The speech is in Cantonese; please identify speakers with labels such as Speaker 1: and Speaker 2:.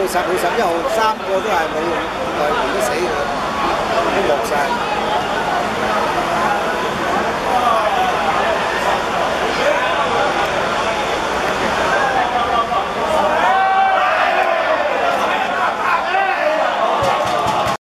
Speaker 1: 10號、11號3個都係冇用，都死嘅。